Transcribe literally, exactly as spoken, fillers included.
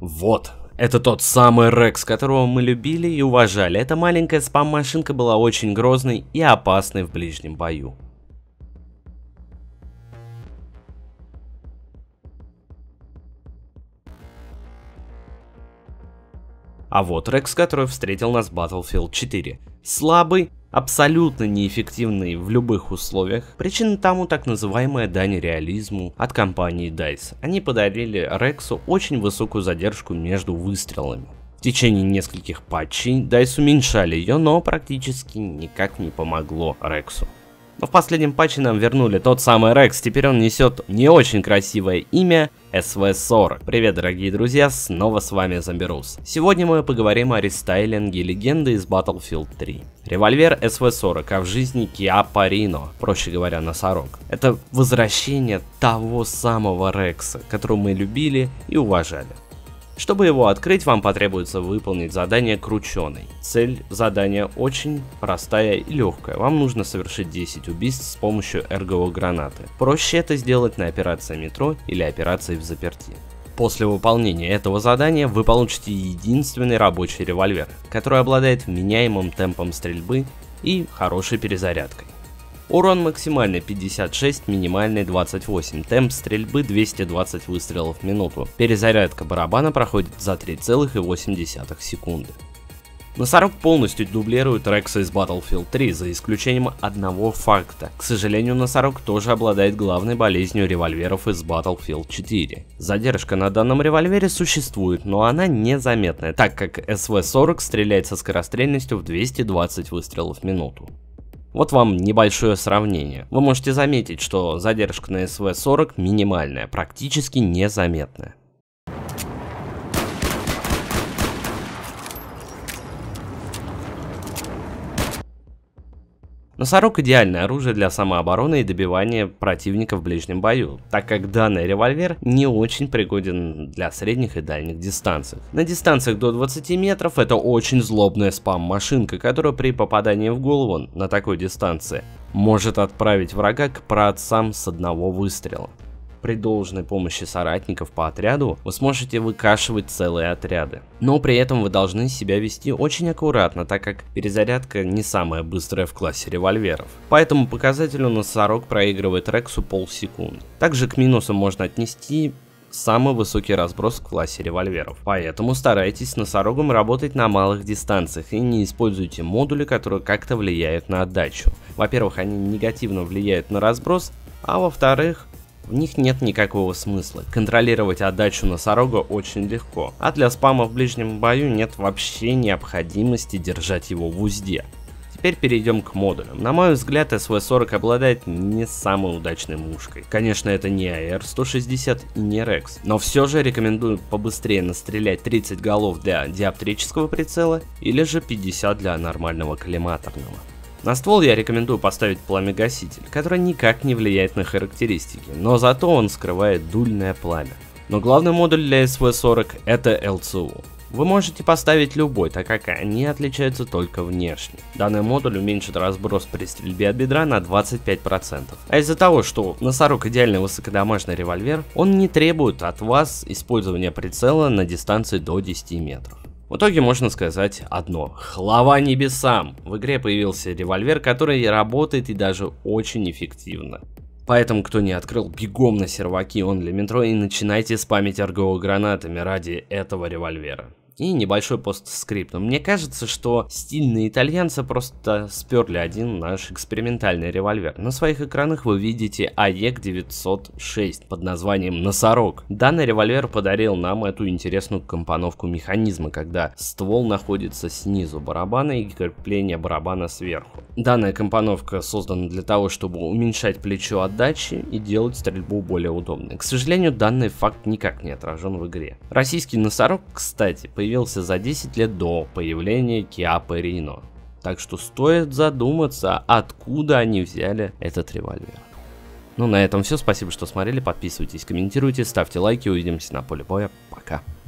Вот, это тот самый Рекс, которого мы любили и уважали. Эта маленькая спам-машинка была очень грозной и опасной в ближнем бою. А вот Рекс, который встретил нас в Battlefield четыре. Слабый, абсолютно неэффективный в любых условиях. Причина тому так называемая дань реализму от компании дайс. Они подарили Рексу очень высокую задержку между выстрелами. В течение нескольких патчей дайс уменьшали ее, но практически никак не помогло Рексу. Но в последнем патче нам вернули тот самый Рекс, теперь он несет не очень красивое имя эс ви сорок. Привет, дорогие друзья, снова с вами Zombie. Сегодня мы поговорим о рестайлинге легенды из Battlefield три. Револьвер эс ви сорок, а в жизни Chiappa Rino, проще говоря, носорог. Это возвращение того самого Рекса, которого мы любили и уважали. Чтобы его открыть, вам потребуется выполнить задание крученый. Цель задания очень простая и легкая. Вам нужно совершить десять убийств с помощью эр джи о-гранаты. Проще это сделать на операции метро или операции в заперти. После выполнения этого задания вы получите единственный рабочий револьвер, который обладает вменяемым темпом стрельбы и хорошей перезарядкой. Урон максимальный пятьдесят шесть, минимальный двадцать восемь, темп стрельбы двести двадцать выстрелов в минуту. Перезарядка барабана проходит за три целых восемь десятых секунды. Носорог полностью дублирует Рекса из Battlefield три, за исключением одного факта. К сожалению, Носорог тоже обладает главной болезнью револьверов из Battlefield четыре. Задержка на данном револьвере существует, но она незаметная, так как эс ви сорок стреляет со скорострельностью в двести двадцать выстрелов в минуту. Вот вам небольшое сравнение. Вы можете заметить, что задержка на эс ви сорок минимальная, практически незаметная. Носорог — идеальное оружие для самообороны и добивания противника в ближнем бою, так как данный револьвер не очень пригоден для средних и дальних дистанций. На дистанциях до двадцати метров это очень злобная спам-машинка, которая при попадании в голову на такой дистанции может отправить врага к праотцам с одного выстрела. При должной помощи соратников по отряду вы сможете выкашивать целые отряды. Но при этом вы должны себя вести очень аккуратно, так как перезарядка не самая быстрая в классе револьверов. По этому показателю Носорог проигрывает Рексу полсекунды. Также к минусам можно отнести самый высокий разброс в классе револьверов. Поэтому старайтесь с Носорогом работать на малых дистанциях и не используйте модули, которые как-то влияют на отдачу. Во-первых, они негативно влияют на разброс, а во-вторых, в них нет никакого смысла. Контролировать отдачу Носорога очень легко, а для спама в ближнем бою нет вообще необходимости держать его в узде. Теперь перейдем к модулям. На мой взгляд, эс ви сорок обладает не самой удачной мушкой. Конечно, это не эй ар сто шестьдесят и не Рекс, но все же рекомендую побыстрее настрелять тридцать голов для диоптрического прицела или же пятьдесят для нормального коллиматорного. На ствол я рекомендую поставить пламегаситель, который никак не влияет на характеристики, но зато он скрывает дульное пламя. Но главный модуль для эс ви сорок это эл цэ у. Вы можете поставить любой, так как они отличаются только внешне. Данный модуль уменьшит разброс при стрельбе от бедра на двадцать пять процентов. А из-за того, что Носорог идеальный высокодамажный револьвер, он не требует от вас использования прицела на дистанции до десяти метров. В итоге можно сказать одно: хвала небесам! В игре появился револьвер, который работает и даже очень эффективно. Поэтому, кто не открыл, бегом на серваки Only Metro и начинайте спамить эр джи о-гранатами ради этого револьвера. И небольшой постскрипт. Мне кажется, что стильные итальянцы просто сперли один наш экспериментальный револьвер. На своих экранах вы видите эй и си девятьсот шесть под названием Носорог. Данный револьвер подарил нам эту интересную компоновку механизма, когда ствол находится снизу барабана и крепление барабана сверху. Данная компоновка создана для того, чтобы уменьшать плечо отдачи и делать стрельбу более удобной. К сожалению, данный факт никак не отражен в игре. Российский Носорог, кстати, появился появился за десять лет до появления Chiappa Rino. Так что стоит задуматься, откуда они взяли этот револьвер. Ну, на этом все. Спасибо, что смотрели. Подписывайтесь, комментируйте, ставьте лайки. Увидимся на поле боя. Пока.